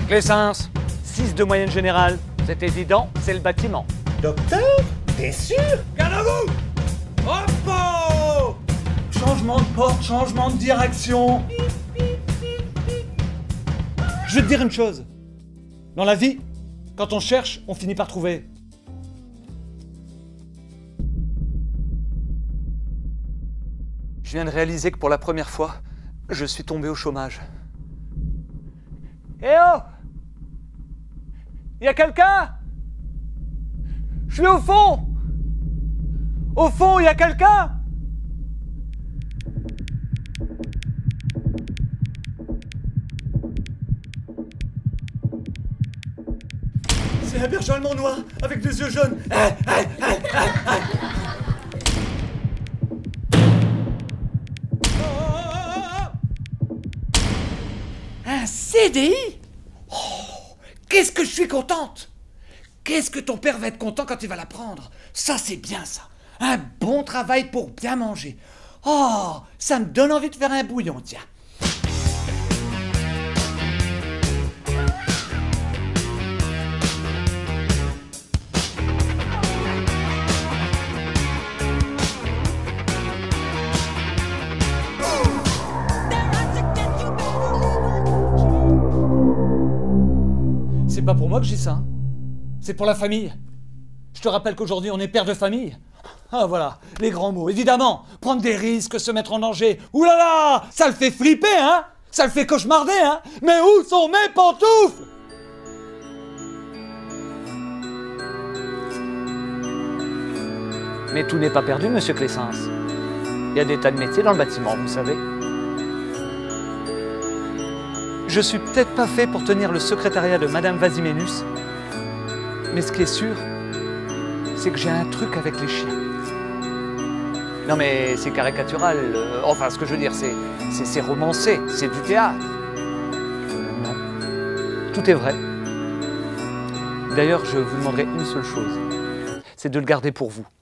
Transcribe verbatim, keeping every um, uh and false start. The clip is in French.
Clessens, six de moyenne générale. C'est évident, c'est le bâtiment. Docteur, t'es sûr? Garde à vous! Hop! Changement de porte, changement de direction. Je vais te dire une chose. Dans la vie, quand on cherche, on finit par trouver. Je viens de réaliser que pour la première fois, je suis tombé au chômage. Eh oh! Y a quelqu'un? Je suis au fond! Au fond, y a quelqu'un? C'est un berger allemand noir avec des yeux jaunes. Un C D I? Oh, qu'est-ce que je suis contente! Qu'est-ce que ton père va être content quand il va l'apprendre? Ça, c'est bien, ça. Un bon travail pour bien manger. Oh, ça me donne envie de faire un bouillon, tiens. C'est pas pour moi que je dis ça. Hein. C'est pour la famille. Je te rappelle qu'aujourd'hui, on est père de famille. Ah voilà, les grands mots. Évidemment, prendre des risques, se mettre en danger. Ouh là là, ça le fait flipper, hein? Ça le fait cauchemarder, hein? Mais où sont mes pantoufles? Mais tout n'est pas perdu, monsieur Clessens. Il y a des tas de métiers dans le bâtiment, vous savez. Je suis peut-être pas fait pour tenir le secrétariat de Madame Vasiménus, mais ce qui est sûr, c'est que j'ai un truc avec les chiens. Non mais c'est caricatural, euh, enfin ce que je veux dire, c'est c'est romancé, c'est du théâtre. Non, tout est vrai. D'ailleurs, je vous demanderai une seule chose, c'est de le garder pour vous.